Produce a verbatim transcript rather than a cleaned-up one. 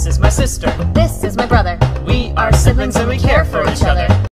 is my sister. This is my brother. We are siblings and we care for each other.